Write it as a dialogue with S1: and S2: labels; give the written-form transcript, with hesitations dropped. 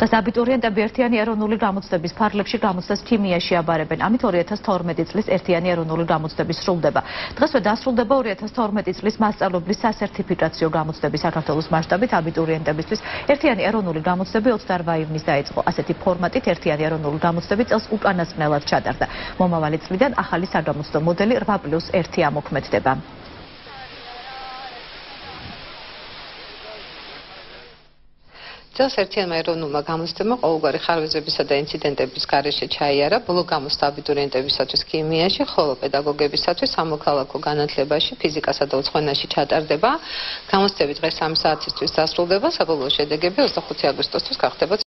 S1: დღეს აბიტურიენტები ერთიანი ეროვნული გამოცდების ფარგლებში გამოცდას ქიმიაში აბარებენ. ამით 2012 წლის ერთიანი ეროვნული გამოცდები სრულდება. დღესვე დასრულდება 2012 წლის მასწავლებლის სასერტიფიკაციო გამოცდები საქართველოს მასშტაბით აბიტურიენტებისთვის. ერთიანი ეროვნული გამოცდები 28 ივნისს დაიწყო. ასეთი ფორმატით ერთიანი ეროვნული გამოცდები წელს უკანასკნელად ჩატარდა. მომავალი წლიდან ახალი საგამოცდო მოდელი 8+1 ამოქმედდება.
S2: წელს ერთიანმა ეროვნულმა გამოცდებამ ყოველგვარი ხარვეზებისა და ინციდენტების გარეშე ჩაიარა ბოლო გამოცდა აბიტურიენტებისათვის ქიმიაში, ხოლო პედაგოგებისათვის სამოქალაქო განათლებაში, ფიზიკასა და უცხოენაში ჩატარდება. გამოცდები დღეს 3 საათისთვის დასრულდება, საბოლოო შედეგები 25 აგვისტოსთვის გახდება.